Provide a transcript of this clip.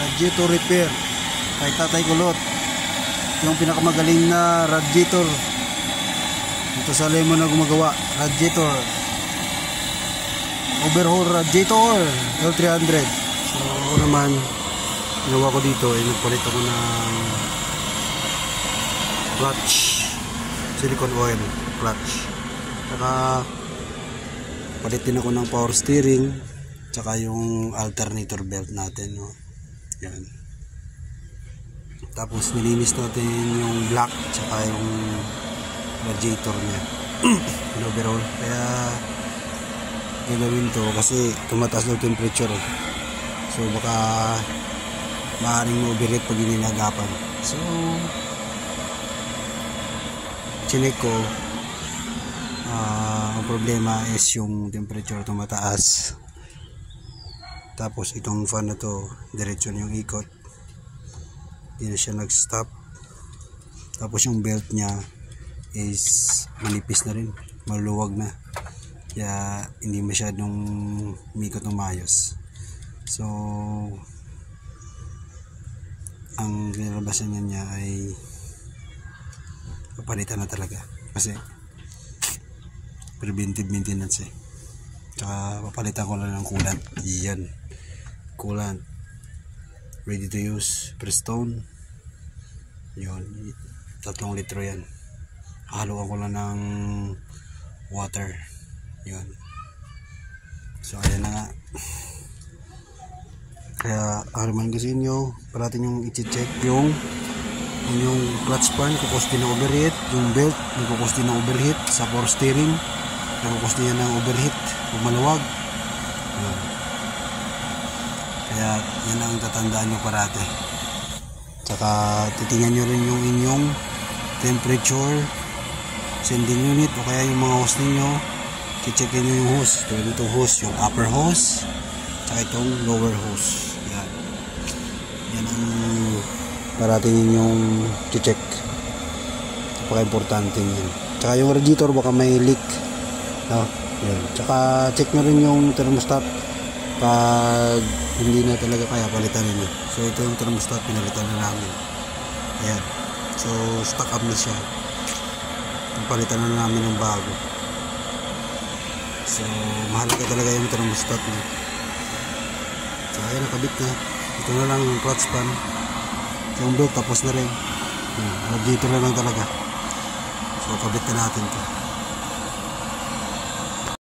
radiator repair kay Tatay Kulot, yung pinakamagaling na radiator dito sa Lemon na gumagawa. Radiator overhaul radiator L300. So ako naman ginawa ko dito ay nagpalit ako ng clutch, silicone oil clutch, saka palit din ako ng power steering, tsaka yung alternator belt natin, no? Yan. Tapos nilinis natin yung black tsaka yung radiator niya in overall. Kaya gagawin to kasi tumataas daw temperature eh. So baka maaaring ma-overheat pag ininagapan. So chinek ko, ang problema is yung temperature tumataas. Tapos itong fan na to diretso na yung ikot, hindi na siya nag-stop. Tapos yung belt niya is manipis na rin, maluwag na, kaya hindi masyadong umikot ng maayos. So ang kinalabasan niya ay papalitan na talaga kasi preventive maintenance eh. Tsaka papalitan ko lang ng coolant. Yan, coolant ready to use Prestone. Yun, 3 litro yan. Haluan ko lang ng water. Yun. So ayan na nga. Kaya araman kasi inyo, parating yung i-check yung inyong clutch pan, kukos din ng overheat. Yung belt, kukos din ng overheat. Sa power steering, kukos din ng overheat kung maluwag. Yun. Kaya yan ang tatandaan nyo parate. Tsaka titingnan nyo rin yung inyong temperature sending unit o kaya yung mga hose ninyo. Checkin nyo yung hose. Itong hose, yung upper hose tsaka itong lower hose. Yan. Yan ang parating yung check. Napaka-importante yan. Tsaka yung radiator baka may leak, no? Yan. Tsaka check nyo rin yung thermostat. Pag hindi na talaga kaya, palitan nyo. So ito yung thermostat, pinalitan na namin. Ayan. So stock up na siya. Palitan na namin ng bago. So mahalaga talaga yung thermostat na. So ayan, nakabit na. Ito na lang yung clutch pan. Yung belt tapos na rin. Dito na lang talaga. So kabit na natin to.